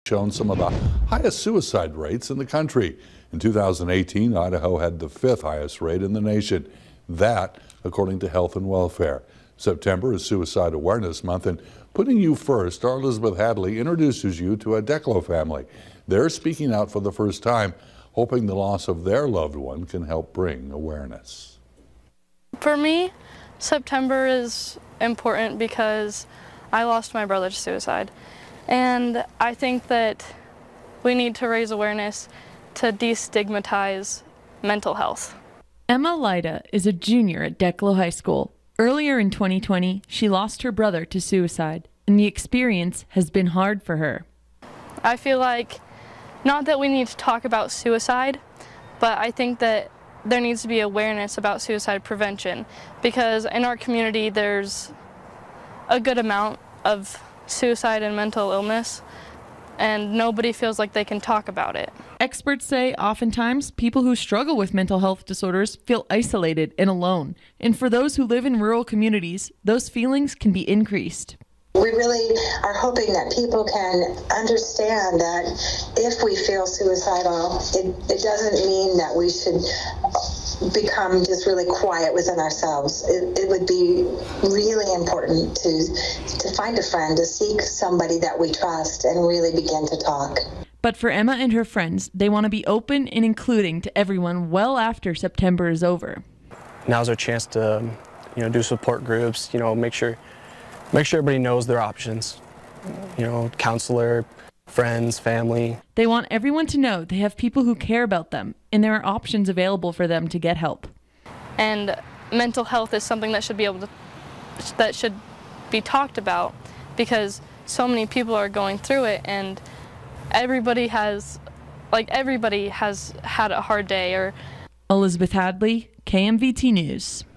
shown some of the highest suicide rates in the country. In 2018, Idaho had the 5th highest rate in the nation. That, according to Health and Welfare. September is Suicide Awareness Month, and Putting You First, our Elizabeth Hadley introduces you to a Declo family. They're speaking out for the first time, hoping the loss of their loved one can help bring awareness. For me, September is important because I lost my brother to suicide. And I think that we need to raise awareness to destigmatize mental health. Emma Lida is a junior at Declo High School. Earlier in 2020, she lost her brother to suicide, and the experience has been hard for her. I feel like, not that we need to talk about suicide, but I think that there needs to be awareness about suicide prevention, because in our community there's a good amount of suicide and mental illness, and nobody feels like they can talk about it. Experts say oftentimes people who struggle with mental health disorders feel isolated and alone. And for those who live in rural communities, those feelings can be increased. We really are hoping that people can understand that if we feel suicidal, it doesn't mean that we should become just really quiet within ourselves. It would be really important to find a friend, to seek somebody that we trust and really begin to talk. But for Emma and her friends, they want to be open and including to everyone well after September is over. Now's our chance to, do support groups, make sure everybody knows their options. Counselor, friends, family. They want everyone to know they have people who care about them, and there are options available for them to get help. And mental health is something that should be talked about, because so many people are going through it, and everybody has had a hard day. Or Elizabeth Hadley, KMVT News.